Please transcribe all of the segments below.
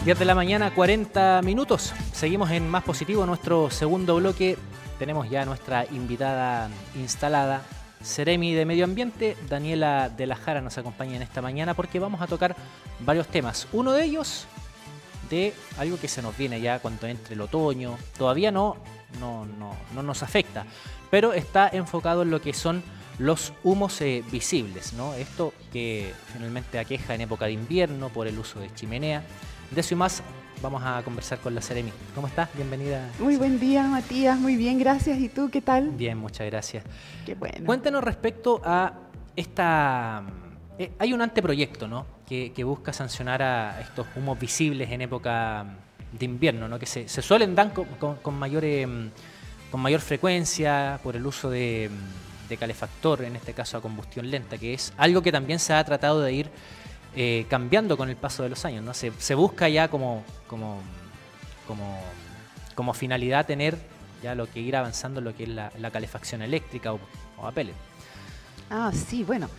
10 de la mañana, 40 minutos. Seguimos en Más Positivo, nuestro segundo bloque. Tenemos ya nuestra invitada instalada, Seremi de Medio Ambiente. Daniela de la Jara nos acompaña en esta mañana porque vamos a tocar varios temas. Uno de ellos de algo que se nos viene ya cuando entre el otoño. Todavía no nos afecta, pero está enfocado en lo que son los humos visibles, ¿no? Esto que finalmente aqueja en época de invierno por el uso de chimenea. De eso y más vamos a conversar con la Seremi. ¿Cómo estás? Bienvenida. Muy buen día, Matías. Muy bien, gracias. ¿Y tú qué tal? Bien, muchas gracias. Qué bueno. Cuéntanos respecto a esta... hay un anteproyecto, ¿no? que busca sancionar a estos humos visibles en época de invierno, ¿no? Que se suelen dar con mayor frecuencia por el uso de calefactor, en este caso a combustión lenta, que es algo que también se ha tratado de ir cambiando con el paso de los años, ¿no? Se busca ya como finalidad tener ya lo que ir avanzando en lo que es la calefacción eléctrica o a pellet. Ah, sí, bueno,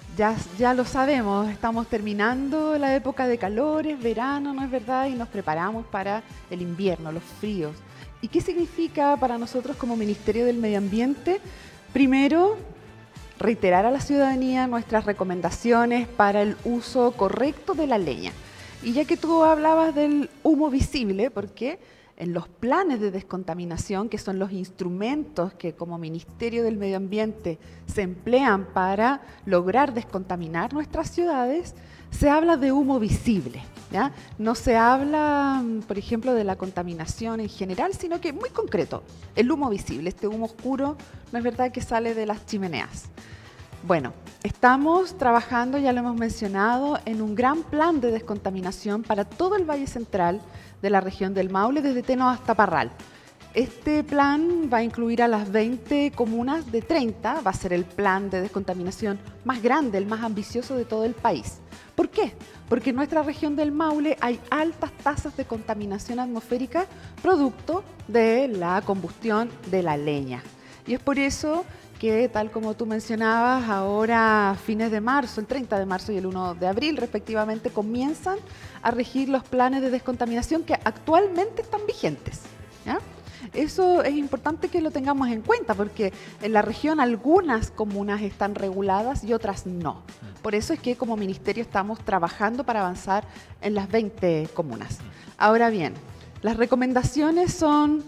ya lo sabemos, estamos terminando la época de calores, verano, ¿no es verdad? Y nos preparamos para el invierno, los fríos. ¿Y qué significa para nosotros como Ministerio del Medio Ambiente? Primero, reiterar a la ciudadanía nuestras recomendaciones para el uso correcto de la leña. Y ya que tú hablabas del humo visible, porque en los planes de descontaminación, que son los instrumentos que como Ministerio del Medio Ambiente se emplean para lograr descontaminar nuestras ciudades, se habla de humo visible, ¿ya? No se habla, por ejemplo, de la contaminación en general, sino que muy concreto, el humo visible, este humo oscuro, no es verdad que sale de las chimeneas. Bueno, estamos trabajando, ya lo hemos mencionado, en un gran plan de descontaminación para todo el Valle Central de la región del Maule, desde Teno hasta Parral. Este plan va a incluir a las 20 comunas de 30, va a ser el plan de descontaminación más grande, el más ambicioso de todo el país. ¿Por qué? Porque en nuestra región del Maule hay altas tasas de contaminación atmosférica producto de la combustión de la leña. Y es por eso que, tal como tú mencionabas, ahora a fines de marzo, el 30 de marzo y el 1 de abril respectivamente, comienzan a regir los planes de descontaminación que actualmente están vigentes, ¿ya? Eso es importante que lo tengamos en cuenta porque en la región algunas comunas están reguladas y otras no. Por eso es que como ministerio estamos trabajando para avanzar en las 20 comunas. Ahora bien, las recomendaciones son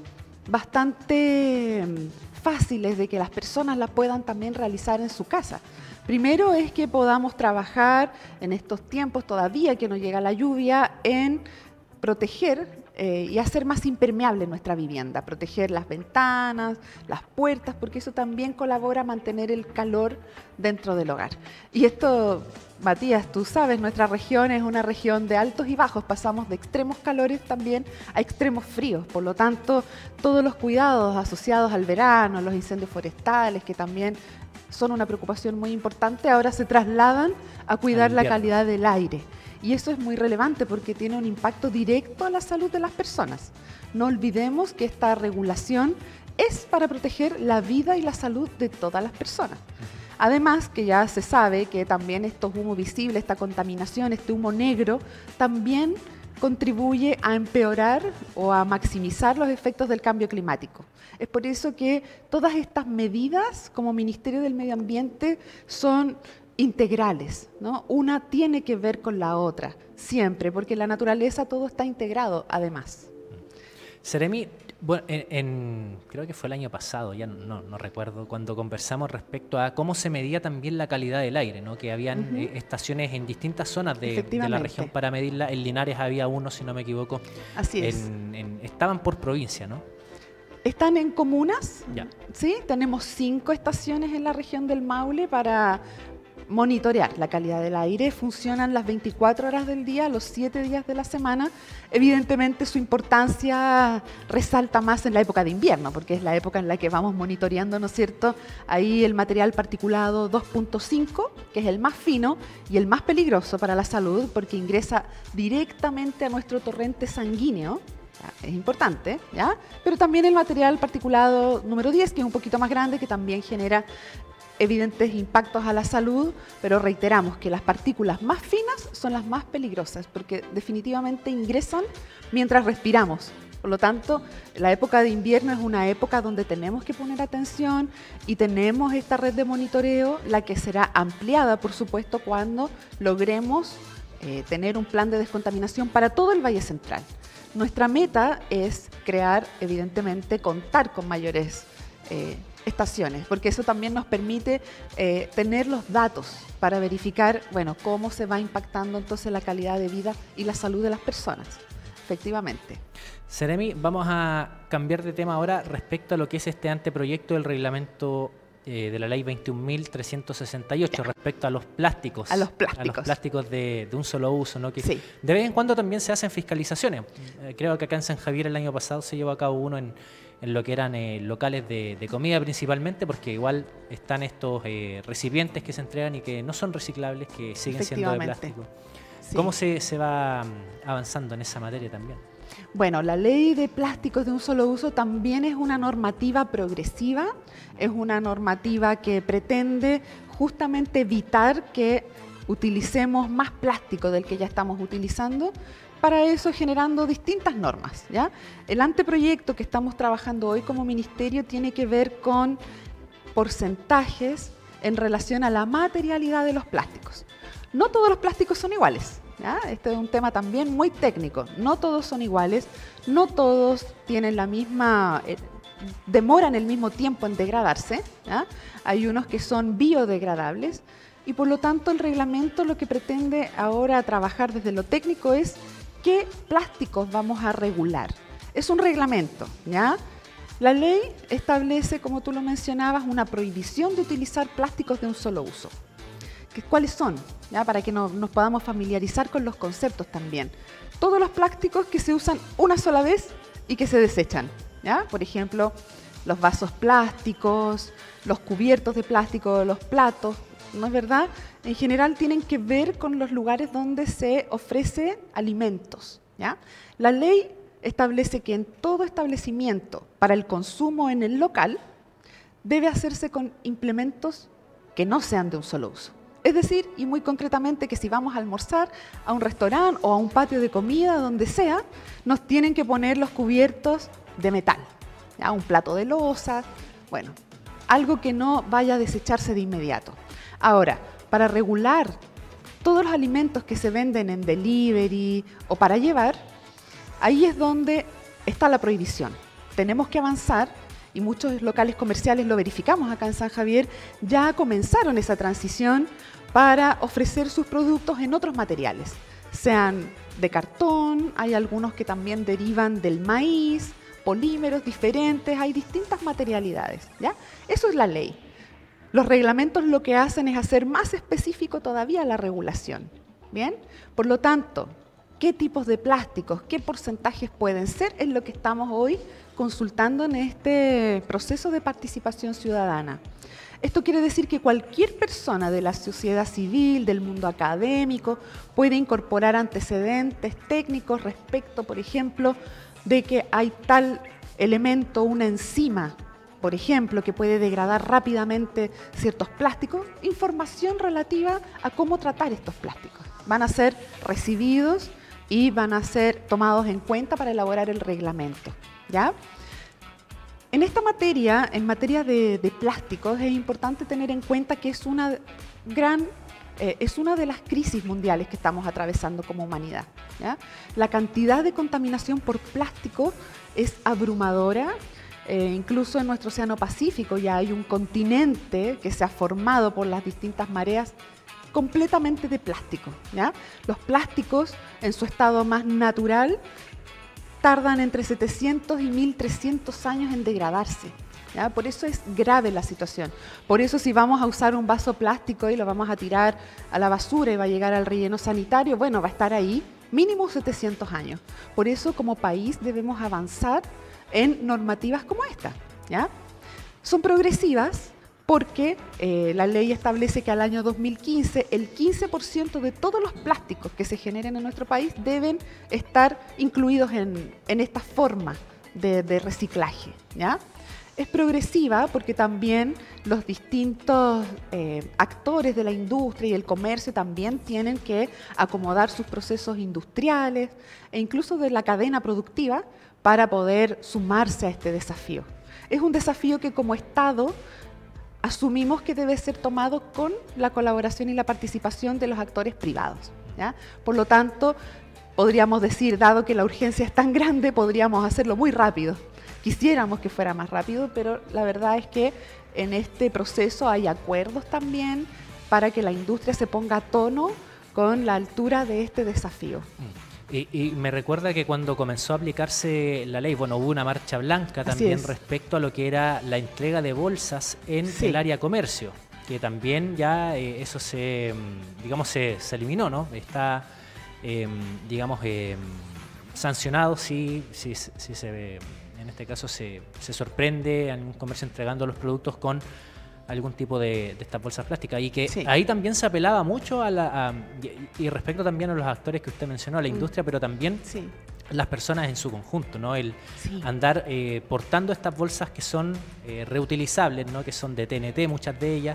bastante fáciles de que las personas las puedan también realizar en su casa. Primero es que podamos trabajar en estos tiempos todavía que no llega la lluvia en proteger y hacer más impermeable nuestra vivienda, proteger las ventanas, las puertas, porque eso también colabora a mantener el calor dentro del hogar. Y esto, Matías, tú sabes, nuestra región es una región de altos y bajos, pasamos de extremos calores también a extremos fríos, por lo tanto, todos los cuidados asociados al verano, los incendios forestales, que también son una preocupación muy importante, ahora se trasladan a cuidar la calidad del aire. Y eso es muy relevante porque tiene un impacto directo a la salud de las personas. No olvidemos que esta regulación es para proteger la vida y la salud de todas las personas. Además, que ya se sabe que también estos humos visibles, esta contaminación, este humo negro, también contribuye a empeorar o a maximizar los efectos del cambio climático. Es por eso que todas estas medidas como Ministerio del Medio Ambiente son integrales, ¿no? Una tiene que ver con la otra, siempre, porque en la naturaleza todo está integrado, además. Seremi, bueno, creo que fue el año pasado, ya no recuerdo, cuando conversamos respecto a cómo se medía también la calidad del aire, ¿no? Que habían estaciones en distintas zonas de la región para medirla. En Linares había uno, si no me equivoco. Así es. Estaban por provincia, ¿no? Están en comunas, ya. Sí, tenemos 5 estaciones en la región del Maule para monitorear la calidad del aire. Funcionan las 24 horas del día, los 7 días de la semana. Evidentemente su importancia resalta más en la época de invierno, porque es la época en la que vamos monitoreando, ¿no es cierto? Ahí el material particulado 2.5, que es el más fino y el más peligroso para la salud, porque ingresa directamente a nuestro torrente sanguíneo. Es importante, ¿ya? Pero también el material particulado número 10, que es un poquito más grande, que también genera evidentes impactos a la salud, pero reiteramos que las partículas más finas son las más peligrosas porque definitivamente ingresan mientras respiramos. Por lo tanto, la época de invierno es una época donde tenemos que poner atención y tenemos esta red de monitoreo, la que será ampliada, por supuesto, cuando logremos tener un plan de descontaminación para todo el Valle Central. Nuestra meta es crear, evidentemente, contar con mayores estaciones, porque eso también nos permite tener los datos para verificar, bueno, cómo se va impactando entonces la calidad de vida y la salud de las personas, efectivamente. Seremi, vamos a cambiar de tema ahora respecto a lo que es este anteproyecto del reglamento de la ley 21.368 respecto a los plásticos. A los plásticos. A los plásticos de un solo uso, ¿no? Que sí. De vez en cuando también se hacen fiscalizaciones. Creo que acá en San Javier el año pasado se llevó a cabo uno en lo que eran locales de comida principalmente, porque igual están estos recipientes que se entregan y que no son reciclables, que siguen siendo de plástico. Sí. ¿Cómo se va avanzando en esa materia también? Bueno, la ley de plásticos de un solo uso también es una normativa progresiva, es una normativa que pretende justamente evitar que utilicemos más plástico del que ya estamos utilizando, para eso generando distintas normas, ¿ya? El anteproyecto que estamos trabajando hoy como ministerio tiene que ver con porcentajes en relación a la materialidad de los plásticos. No todos los plásticos son iguales. ¿Ya? Este es un tema también muy técnico. No todos son iguales, no todos tienen la misma, demoran el mismo tiempo en degradarse. ¿Ya? Hay unos que son biodegradables y por lo tanto el reglamento lo que pretende ahora trabajar desde lo técnico es qué plásticos vamos a regular. Es un reglamento, ¿ya? La ley establece, como tú lo mencionabas, una prohibición de utilizar plásticos de un solo uso. ¿Cuáles son? ¿Ya? Para que nos podamos familiarizar con los conceptos también. Todos los plásticos que se usan una sola vez y que se desechan. ¿Ya? Por ejemplo, los vasos plásticos, los cubiertos de plástico, los platos, ¿no es verdad? En general tienen que ver con los lugares donde se ofrece alimentos. ¿Ya? La ley establece que en todo establecimiento para el consumo en el local debe hacerse con implementos que no sean de un solo uso. Es decir, y muy concretamente, que si vamos a almorzar a un restaurante o a un patio de comida, donde sea, nos tienen que poner los cubiertos de metal, ¿ya? Un plato de loza, bueno, algo que no vaya a desecharse de inmediato. Ahora, para regular todos los alimentos que se venden en delivery o para llevar, ahí es donde está la prohibición. Tenemos que avanzar. Y muchos locales comerciales, lo verificamos acá en San Javier, ya comenzaron esa transición para ofrecer sus productos en otros materiales, sean de cartón, hay algunos que también derivan del maíz, polímeros diferentes, hay distintas materialidades, ¿ya? Eso es la ley. Los reglamentos lo que hacen es hacer más específico todavía la regulación, ¿bien? Por lo tanto, ¿qué tipos de plásticos, qué porcentajes pueden ser? Es lo que estamos hoy consultando en este proceso de participación ciudadana. Esto quiere decir que cualquier persona de la sociedad civil, del mundo académico, puede incorporar antecedentes técnicos respecto, por ejemplo, de que hay tal elemento, una enzima, por ejemplo, que puede degradar rápidamente ciertos plásticos, información relativa a cómo tratar estos plásticos. Van a ser recibidos y van a ser tomados en cuenta para elaborar el reglamento, ¿ya? En esta materia, en materia de plásticos, es importante tener en cuenta que es una de las crisis mundiales que estamos atravesando como humanidad, ¿ya? La cantidad de contaminación por plástico es abrumadora. Incluso en nuestro océano Pacífico ya hay un continente que se ha formado por las distintas mareas completamente de plástico, ¿ya? Los plásticos en su estado más natural tardan entre 700 y 1300 años en degradarse, ¿ya? Por eso es grave la situación. Por eso si vamos a usar un vaso plástico y lo vamos a tirar a la basura y va a llegar al relleno sanitario, bueno, va a estar ahí mínimo 700 años. Por eso como país debemos avanzar en normativas como esta, ¿ya? Son progresivas porque la ley establece que al año 2015 el 15% de todos los plásticos que se generen en nuestro país deben estar incluidos en esta forma de reciclaje, ¿ya? Es progresiva porque también los distintos actores de la industria y el comercio también tienen que acomodar sus procesos industriales e incluso de la cadena productiva para poder sumarse a este desafío. Es un desafío que como Estado asumimos que debe ser tomado con la colaboración y la participación de los actores privados, ¿ya? Por lo tanto, podríamos decir, dado que la urgencia es tan grande, podríamos hacerlo muy rápido. Quisiéramos que fuera más rápido, pero la verdad es que en este proceso hay acuerdos también para que la industria se ponga a tono con la altura de este desafío. Y me recuerda que cuando comenzó a aplicarse la ley, bueno, hubo una marcha blanca también respecto a lo que era la entrega de bolsas en el área comercio, que también ya eso digamos, se eliminó, ¿no? Está, digamos, sancionado si se ve. En este caso se sorprende a un comercio entregando los productos con algún tipo de estas bolsas plásticas y que ahí también se apelaba mucho y respecto también a los actores que usted mencionó, a la industria, pero también las personas en su conjunto, ¿no? El andar portando estas bolsas que son reutilizables, ¿no? Que son de TNT, muchas de ellas.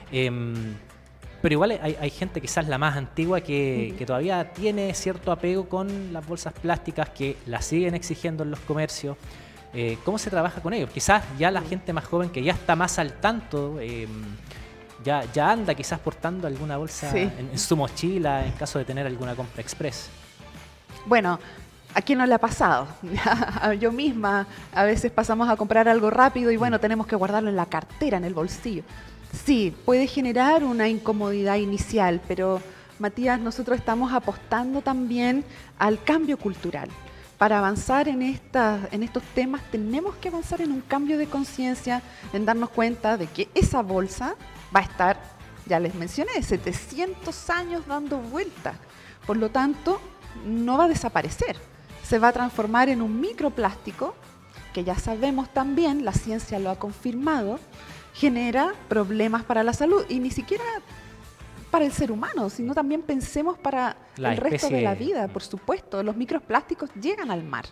Pero igual hay gente quizás la más antigua que todavía tiene cierto apego con las bolsas plásticas, que las siguen exigiendo en los comercios. ¿Cómo se trabaja con ellos? Quizás ya la gente más joven que ya está más al tanto, ya anda quizás portando alguna bolsa en su mochila en caso de tener alguna compra express. Bueno, ¿a quién no le ha pasado? Yo misma a veces pasamos a comprar algo rápido y bueno, tenemos que guardarlo en la cartera, en el bolsillo. Sí, puede generar una incomodidad inicial, pero Matías, nosotros estamos apostando también al cambio cultural. Para avanzar en estos temas tenemos que avanzar en un cambio de conciencia, en darnos cuenta de que esa bolsa va a estar, ya les mencioné, 700 años dando vueltas. Por lo tanto, no va a desaparecer. Se va a transformar en un microplástico, que ya sabemos también, la ciencia lo ha confirmado, genera problemas para la salud y ni siquiera para el ser humano, sino también pensemos para el resto de la vida, por supuesto. Los microplásticos llegan al mar.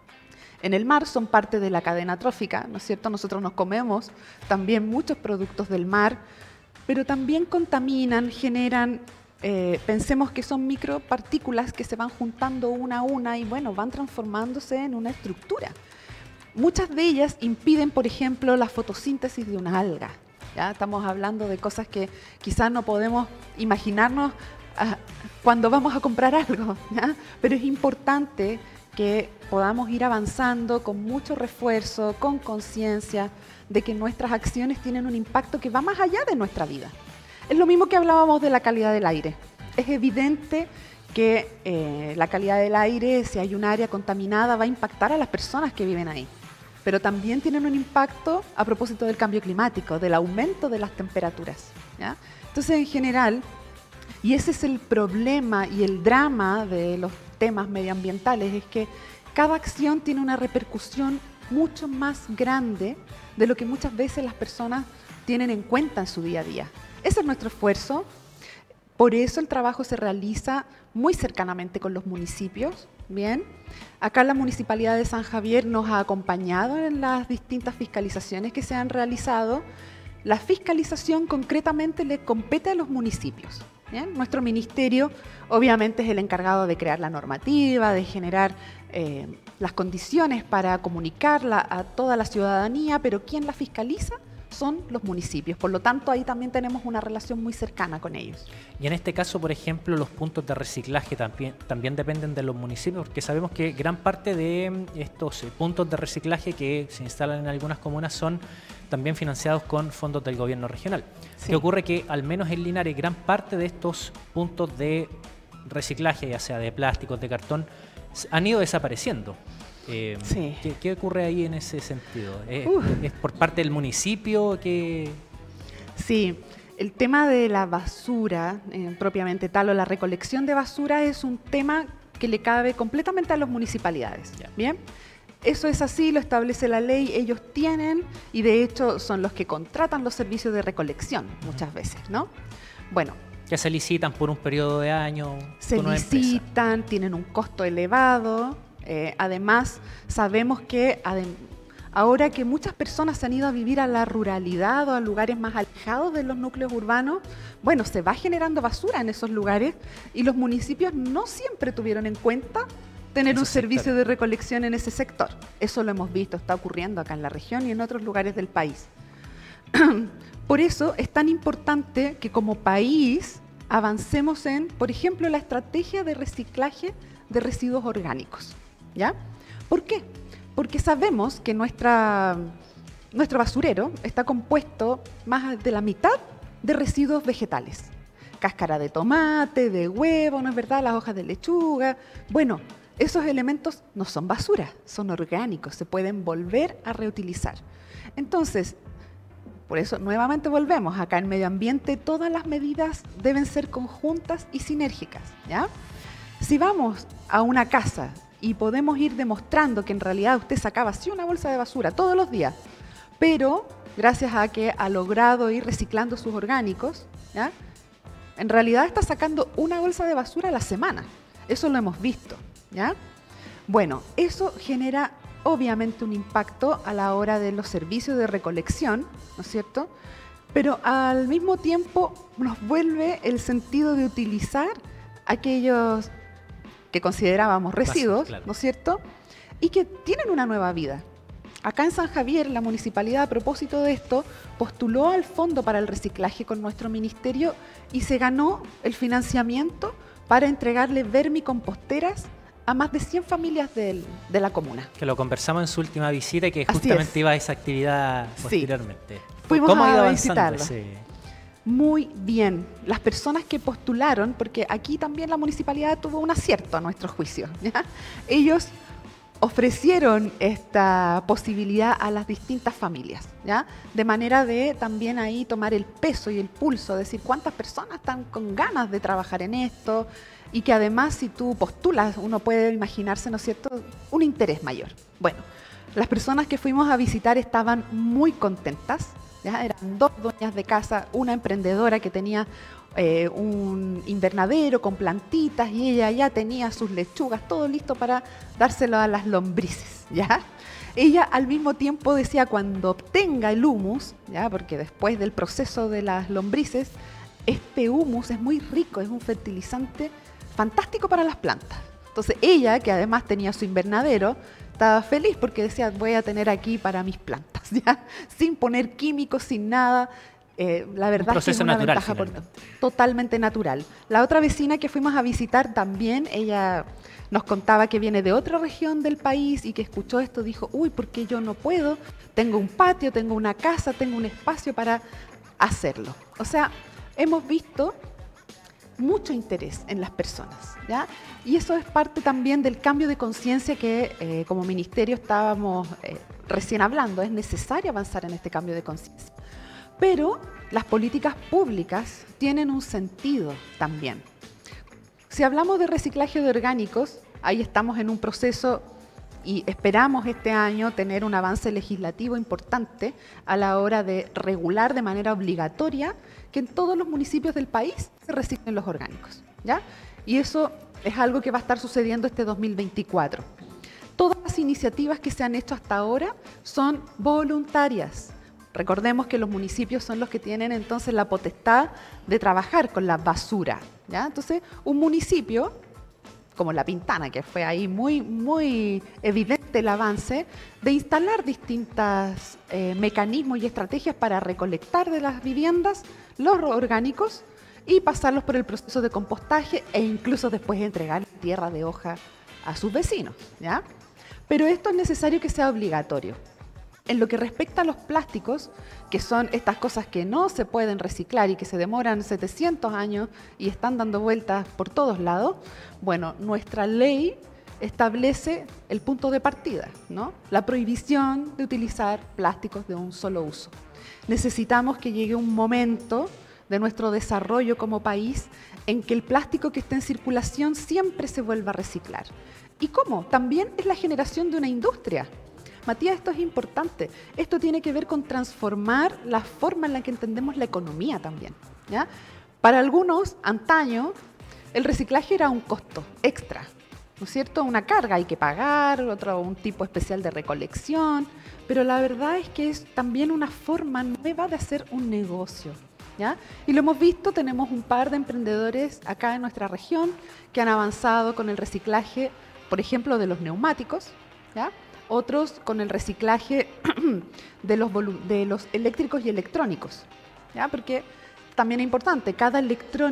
En el mar son parte de la cadena trófica, ¿no es cierto? Nosotros nos comemos también muchos productos del mar, pero también contaminan, generan, pensemos que son micropartículas que se van juntando una a una y bueno, van transformándose en una estructura. Muchas de ellas impiden, por ejemplo, la fotosíntesis de una alga. ¿Ya? Estamos hablando de cosas que quizás no podemos imaginarnos cuando vamos a comprar algo, ¿ya? Pero es importante que podamos ir avanzando con mucho refuerzo, con conciencia de que nuestras acciones tienen un impacto que va más allá de nuestra vida. Es lo mismo que hablábamos de la calidad del aire. Es evidente que la calidad del aire, si hay un área contaminada, va a impactar a las personas que viven ahí. Pero también tienen un impacto a propósito del cambio climático, del aumento de las temperaturas, ¿ya? Entonces, en general, y ese es el problema y el drama de los temas medioambientales, es que cada acción tiene una repercusión mucho más grande de lo que muchas veces las personas tienen en cuenta en su día a día. Ese es nuestro esfuerzo, por eso el trabajo se realiza muy cercanamente con los municipios. Bien, acá la Municipalidad de San Javier nos ha acompañado en las distintas fiscalizaciones que se han realizado. La fiscalización concretamente le compete a los municipios. ¿Bien? Nuestro ministerio obviamente es el encargado de crear la normativa, de generar las condiciones para comunicarla a toda la ciudadanía, pero quien la fiscaliza son los municipios. Por lo tanto, ahí también tenemos una relación muy cercana con ellos. Y en este caso, por ejemplo, los puntos de reciclaje también dependen de los municipios, porque sabemos que gran parte de estos puntos de reciclaje que se instalan en algunas comunas son también financiados con fondos del gobierno regional. ¿Qué ocurre? Que al menos en Linares gran parte de estos puntos de reciclaje, ya sea de plásticos, de cartón, han ido desapareciendo. ¿Qué ocurre ahí en ese sentido? ¿Es por parte del municipio que...? Sí, el tema de la basura propiamente tal o la recolección de basura es un tema que le cabe completamente a las municipalidades. ¿Bien? Eso es así, lo establece la ley, ellos tienen y de hecho son los que contratan los servicios de recolección muchas veces, ¿no? Bueno. Que se licitan por un periodo de años. Se licitan, tienen un costo elevado. Además, sabemos que Ahora que muchas personas se han ido a vivir a la ruralidad o a lugares más alejados de los núcleos urbanos, bueno, se va generando basura en esos lugares y los municipios no siempre tuvieron en cuenta tener un servicio de recolección en ese sector. Eso lo hemos visto, está ocurriendo acá en la región y en otros lugares del país. Por eso es tan importante que como país avancemos en, por ejemplo, la estrategia de reciclaje de residuos orgánicos. ¿Ya? ¿Por qué? Porque sabemos que nuestro basurero está compuesto más de la mitad de residuos vegetales. Cáscara de tomate, de huevo, ¿no es verdad? Las hojas de lechuga. Bueno, esos elementos no son basura, son orgánicos, se pueden volver a reutilizar. Entonces, por eso nuevamente volvemos, acá en medio ambiente todas las medidas deben ser conjuntas y sinérgicas, ¿ya? Si vamos a una casa y podemos ir demostrando que en realidad usted sacaba así una bolsa de basura todos los días, pero gracias a que ha logrado ir reciclando sus orgánicos, ¿ya? En realidad está sacando una bolsa de basura a la semana. Eso lo hemos visto, ¿ya? Bueno, eso genera obviamente un impacto a la hora de los servicios de recolección, ¿no es cierto? Pero al mismo tiempo nos vuelve el sentido de utilizar aquellos que considerábamos residuos, claro, ¿no es cierto? Y que tienen una nueva vida. Acá en San Javier, la municipalidad, a propósito de esto, postuló al Fondo para el Reciclaje con nuestro ministerio y se ganó el financiamiento para entregarle vermicomposteras a más de 100 familias de la comuna. Que lo conversamos en su última visita y que justamente iba a esa actividad posteriormente. Sí. Fuimos a visitarlo. Sí. Muy bien. Las personas que postularon, porque aquí también la municipalidad tuvo un acierto a nuestro juicio, ¿ya? Ellos ofrecieron esta posibilidad a las distintas familias, ¿ya? De manera de también ahí tomar el peso y el pulso, decir cuántas personas están con ganas de trabajar en esto y que además si tú postulas uno puede imaginarse, ¿no es cierto?, un interés mayor. Bueno, las personas que fuimos a visitar estaban muy contentas, ¿ya? Eran dos dueñas de casa, una emprendedora que tenía un invernadero con plantitas y ella ya tenía sus lechugas, todo listo para dárselo a las lombrices, ¿ya? Ella al mismo tiempo decía cuando obtenga el humus, ¿ya? Porque después del proceso de las lombrices, este humus es muy rico, es un fertilizante fantástico para las plantas. Entonces ella, que además tenía su invernadero, estaba feliz porque decía voy a tener aquí para mis plantas, ¿ya? Sin poner químicos, sin nada. La verdad es que es una ventaja totalmente natural. La otra vecina que fuimos a visitar también, ella nos contaba que viene de otra región del país y que escuchó esto, dijo, uy, ¿por qué yo no puedo? Tengo un patio, tengo una casa, tengo un espacio para hacerlo. O sea, hemos visto mucho interés en las personas, ¿ya? Y eso es parte también del cambio de conciencia que como ministerio estábamos recién hablando. Es necesario avanzar en este cambio de conciencia. Pero las políticas públicas tienen un sentido también. Si hablamos de reciclaje de orgánicos, ahí estamos en un proceso y esperamos este año tener un avance legislativo importante a la hora de regular de manera obligatoria que en todos los municipios del país se reciclen los orgánicos, ¿ya? Y eso es algo que va a estar sucediendo este 2024. Todas las iniciativas que se han hecho hasta ahora son voluntarias. Recordemos que los municipios son los que tienen entonces la potestad de trabajar con la basura, ¿ya? Entonces, un municipio, como La Pintana, que fue ahí muy evidente el avance, de instalar distintos mecanismos y estrategias para recolectar de las viviendas los orgánicos y pasarlos por el proceso de compostaje e incluso después entregar tierra de hoja a sus vecinos, ¿ya? Pero esto es necesario que sea obligatorio. En lo que respecta a los plásticos, que son estas cosas que no se pueden reciclar y que se demoran 700 años y están dando vueltas por todos lados, bueno, nuestra ley establece el punto de partida, ¿no? La prohibición de utilizar plásticos de un solo uso. Necesitamos que llegue un momento de nuestro desarrollo como país en que el plástico que está en circulación siempre se vuelva a reciclar. ¿Y cómo? También es la generación de una industria. Matías, esto es importante. Esto tiene que ver con transformar la forma en la que entendemos la economía también, ¿ya? Para algunos, antaño, el reciclaje era un costo extra, ¿no es cierto? Una carga hay que pagar, un tipo especial de recolección, pero la verdad es que es también una forma nueva de hacer un negocio, ¿ya? Y lo hemos visto, tenemos un par de emprendedores acá en nuestra región que han avanzado con el reciclaje, por ejemplo, de los neumáticos, ¿ya? Otros con el reciclaje de los eléctricos y electrónicos, ¿ya? Porque también es importante, cada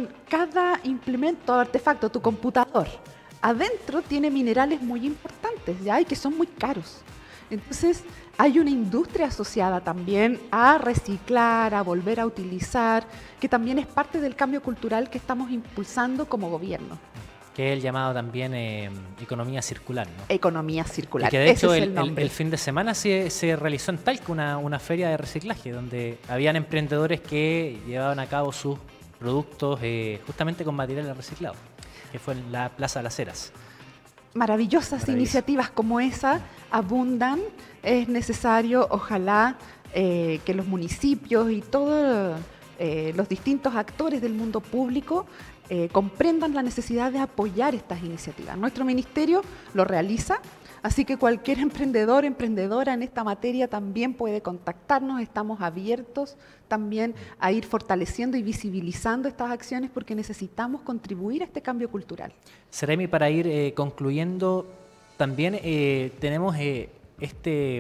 implemento, artefacto, tu computador, adentro tiene minerales muy importantes, ¿ya? Y que son muy caros. Entonces, hay una industria asociada también a reciclar, a volver a utilizar, que también es parte del cambio cultural que estamos impulsando como gobierno. Que es el llamado también economía circular, ¿no? Economía circular. Y que de hecho Ese es el nombre. el fin de semana se realizó en Talca una feria de reciclaje donde habían emprendedores que llevaban a cabo sus productos justamente con materiales reciclados, que fue en la Plaza de las Heras. Maravillosas iniciativas como esa abundan. Es necesario, ojalá, que los municipios y todos los distintos actores del mundo público comprendan la necesidad de apoyar estas iniciativas. Nuestro ministerio lo realiza, así que cualquier emprendedor, emprendedora en esta materia también puede contactarnos. Estamos abiertos también a ir fortaleciendo y visibilizando estas acciones porque necesitamos contribuir a este cambio cultural. Seremi, para ir concluyendo, también tenemos este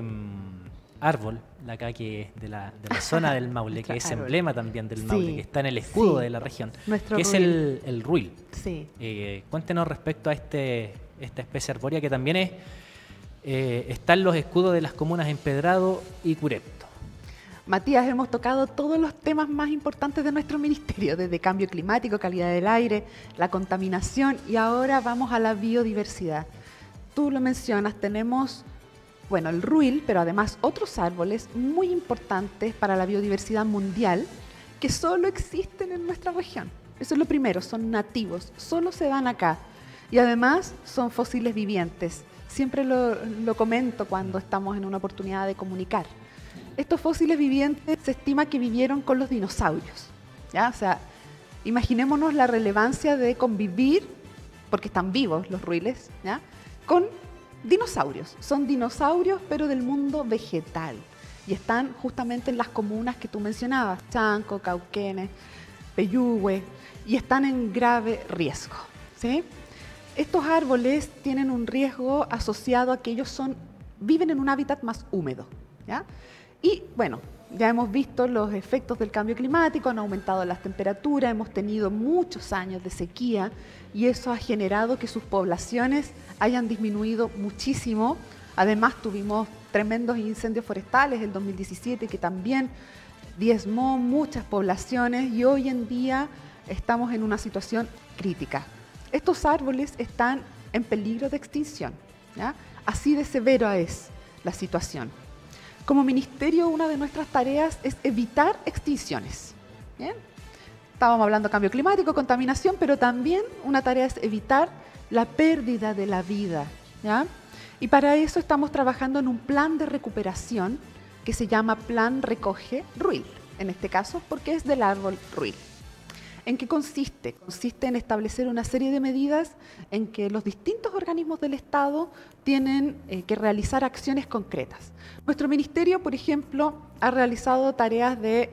árbol acá que es de la zona del Maule, que es emblema también del Maule, que está en el escudo de la región, que es el ruil. Sí. Cuéntenos respecto a esta especie arbórea que también está en los escudos de las comunas Empedrado y Curepto. Matías, hemos tocado todos los temas más importantes de nuestro ministerio, desde cambio climático, calidad del aire, la contaminación y ahora vamos a la biodiversidad. Tú lo mencionas, tenemos el ruil, pero además otros árboles muy importantes para la biodiversidad mundial que solo existen en nuestra región. Eso es lo primero, son nativos, solo se dan acá y además son fósiles vivientes. Siempre lo comento cuando estamos en una oportunidad de comunicar. Estos fósiles vivientes se estima que vivieron con los dinosaurios, ¿ya? O sea, imaginémonos la relevancia de convivir, porque están vivos los ruiles, ¿ya? Con dinosaurios. Son dinosaurios, pero del mundo vegetal. Y están justamente en las comunas que tú mencionabas, Chanco, Cauquenes, Peyúgue, y están en grave riesgo, ¿sí? Estos árboles tienen un riesgo asociado a que ellos viven en un hábitat más húmedo, ¿ya? Y ya hemos visto los efectos del cambio climático, han aumentado las temperaturas, hemos tenido muchos años de sequía y eso ha generado que sus poblaciones hayan disminuido muchísimo. Además tuvimos tremendos incendios forestales en 2017 que también diezmó muchas poblaciones y hoy en día estamos en una situación crítica. Estos árboles están en peligro de extinción, ¿ya? Así de severa es la situación. Como ministerio, una de nuestras tareas es evitar extinciones. ¿Bien? Estábamos hablando de cambio climático, contaminación, pero también una tarea es evitar la pérdida de la vida, ¿ya? Y para eso estamos trabajando en un plan de recuperación que se llama Plan Recoge Ruil, en este caso porque es del árbol ruil. ¿En qué consiste? Consiste en establecer una serie de medidas en que los distintos organismos del Estado tienen que realizar acciones concretas. Nuestro ministerio, por ejemplo, ha realizado tareas de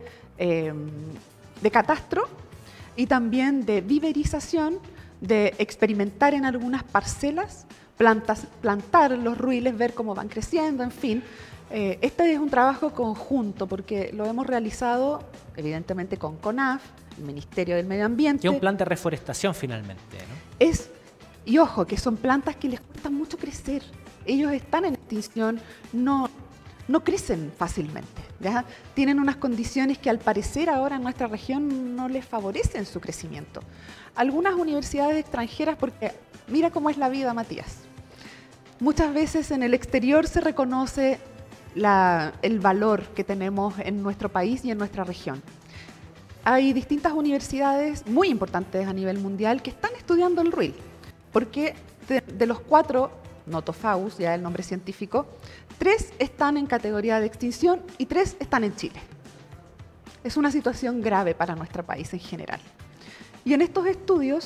catastro y también de viverización, de experimentar en algunas parcelas, plantar los ruiles, ver cómo van creciendo, en fin. Este es un trabajo conjunto porque lo hemos realizado evidentemente con CONAF, el Ministerio del Medio Ambiente. Que es un plan de reforestación finalmente, ¿no? Y ojo, que son plantas que les cuesta mucho crecer. Ellos están en extinción, no crecen fácilmente, ¿ya? Tienen unas condiciones que al parecer ahora en nuestra región no les favorecen su crecimiento. Algunas universidades extranjeras, porque mira cómo es la vida, Matías. Muchas veces en el exterior se reconoce el valor que tenemos en nuestro país y en nuestra región. Hay distintas universidades muy importantes a nivel mundial que están estudiando el ruil, porque de los 4 Notofagus, ya el nombre científico, 3 están en categoría de extinción y 3 están en Chile. Es una situación grave para nuestro país en general. Y en estos estudios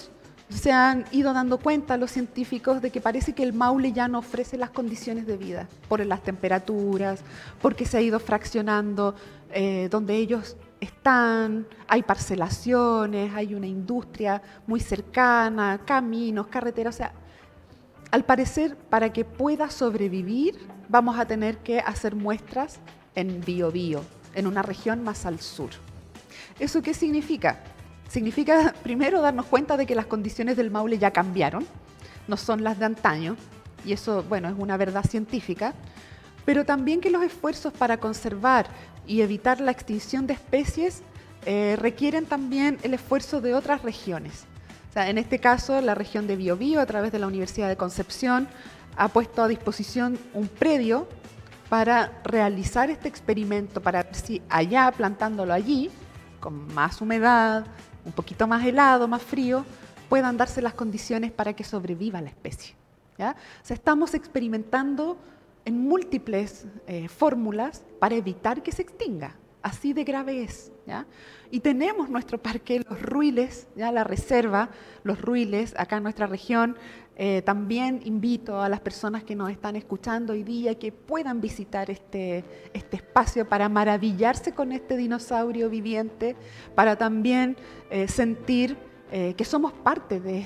Se han ido dando cuenta los científicos de que parece que el Maule ya no ofrece las condiciones de vida por las temperaturas, porque se ha ido fraccionando donde ellos están, hay parcelaciones, hay una industria muy cercana, caminos, carreteras, o sea, al parecer para que pueda sobrevivir vamos a tener que hacer muestras en Biobío, en una región más al sur. ¿Eso qué significa? Significa primero darnos cuenta de que las condiciones del Maule ya cambiaron, no son las de antaño, y eso, bueno, es una verdad científica, pero también que los esfuerzos para conservar y evitar la extinción de especies requieren también el esfuerzo de otras regiones. O sea, en este caso, la región de Biobío, a través de la Universidad de Concepción, ha puesto a disposición un predio para realizar este experimento, para ver si allá, plantándolo allí, con más humedad, un poquito más helado, más frío, puedan darse las condiciones para que sobreviva la especie, ¿ya? O sea, estamos experimentando en múltiples fórmulas para evitar que se extinga. Así de grave es, ¿ya? Y tenemos nuestro parque, los Ruiles, ¿ya? La reserva, los Ruiles, acá en nuestra región. También invito a las personas que nos están escuchando hoy día que puedan visitar este espacio para maravillarse con este dinosaurio viviente, para también sentir que somos parte de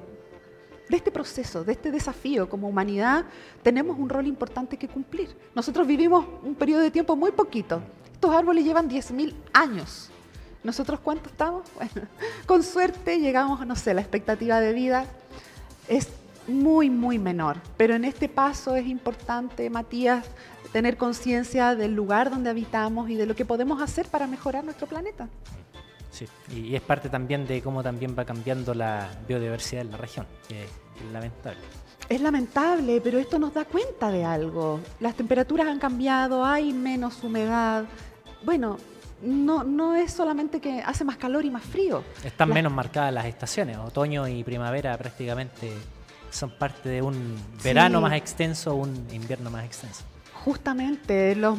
este proceso, de este desafío. Como humanidad tenemos un rol importante que cumplir. Nosotros vivimos un periodo de tiempo muy poquito. Estos árboles llevan 10.000 años. ¿Nosotros cuánto estamos? Bueno, con suerte llegamos, no sé, la expectativa de vida es muy, muy menor. Pero en este paso es importante, Matías, tener conciencia del lugar donde habitamos y de lo que podemos hacer para mejorar nuestro planeta. Sí, y es parte también de cómo también va cambiando la biodiversidad en la región, que es lamentable. Es lamentable, pero esto nos da cuenta de algo. Las temperaturas han cambiado, hay menos humedad. Bueno, no es solamente que hace más calor y más frío. Están menos marcadas las estaciones. Otoño y primavera prácticamente son parte de un verano más extenso, un invierno más extenso. Justamente, los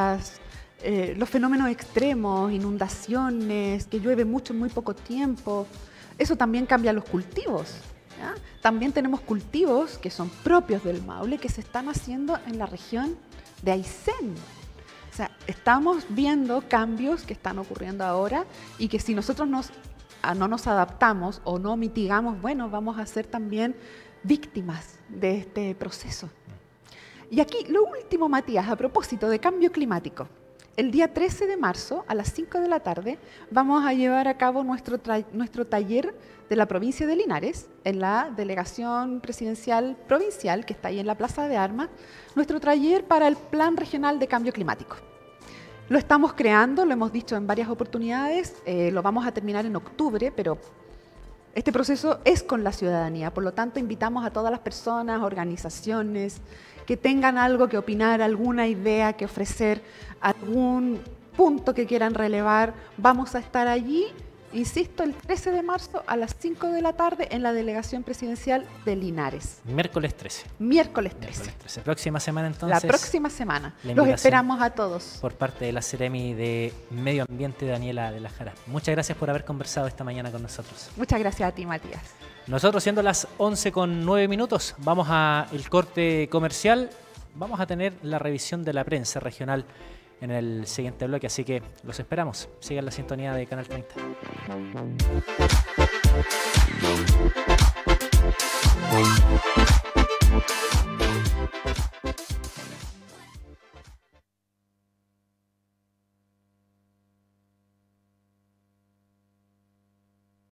fenómenos extremos, inundaciones, que llueve mucho en muy poco tiempo, eso también cambia los cultivos, ¿ya? También tenemos cultivos que son propios del Maule que se están haciendo en la región de Aysén. O sea, estamos viendo cambios que están ocurriendo ahora y que si nosotros no nos adaptamos o no mitigamos, bueno, vamos a ser también víctimas de este proceso. Y aquí lo último, Matías, a propósito de cambio climático. El día 13 de marzo, a las 5 de la tarde, vamos a llevar a cabo nuestro taller de la provincia de Linares, en la Delegación Presidencial Provincial, que está ahí en la Plaza de Armas, nuestro taller para el Plan Regional de Cambio Climático. Lo estamos creando, lo hemos dicho en varias oportunidades, lo vamos a terminar en octubre, pero este proceso es con la ciudadanía, por lo tanto invitamos a todas las personas, organizaciones, que tengan algo que opinar, alguna idea que ofrecer, algún punto que quieran relevar. Vamos a estar allí, insisto, el 13 de marzo a las 5 de la tarde en la Delegación Presidencial de Linares. Miércoles 13. Miércoles 13. Miércoles 13. Próxima semana entonces. La próxima semana. Los esperamos a todos. Por parte de la Seremi de Medio Ambiente, Daniela de la Jara. Muchas gracias por haber conversado esta mañana con nosotros. Muchas gracias a ti, Matías. Nosotros, siendo las 11:09, vamos al corte comercial. Vamos a tener la revisión de la prensa regional en el siguiente bloque, así que los esperamos. Sigan la sintonía de Canal 30.